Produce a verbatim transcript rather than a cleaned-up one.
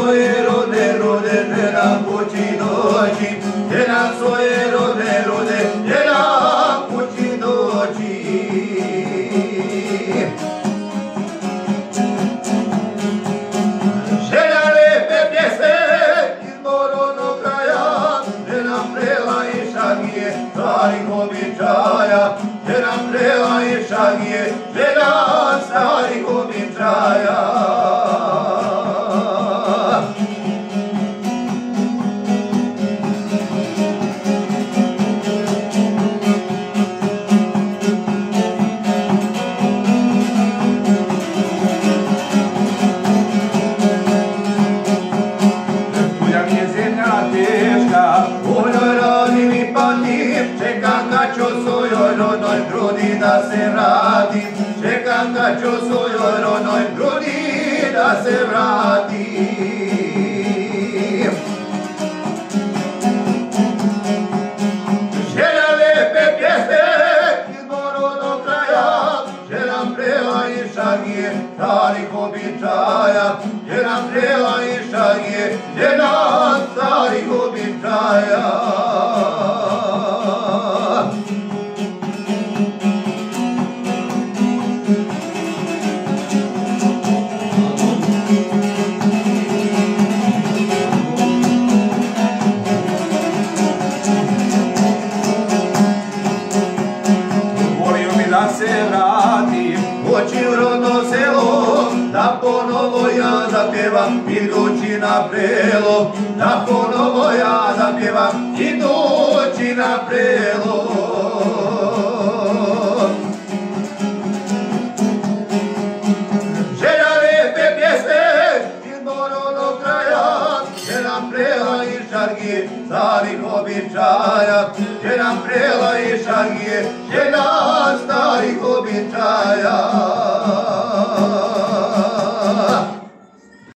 svoje rode, rode, gdje nam kući doći, gdje nam svoje rode, rode, gdje nam kući doći. Želja lepe pjesme iz Moronog kraja, gdje nam prela i šagije starih običaja, gdje nam prela i šagije, gdje nam starih običaja. Da se vratim, čekam kad ću svojoj rodnoj grudi da se vratim. Želja lepe pjesme iz Moronog kraja, željam prela i šagije starih običaja, željam prela i šagije, željam starih običaja. Da se vratim, hoću rodno selo, da ponovo ja zapjevam, idući na prelo, da ponovo ja zapjevam, idući na prelo. Želja lepe pjesme iz Moronog kraja, željam prela i šargije starih običaja, željam prela i šargije, željam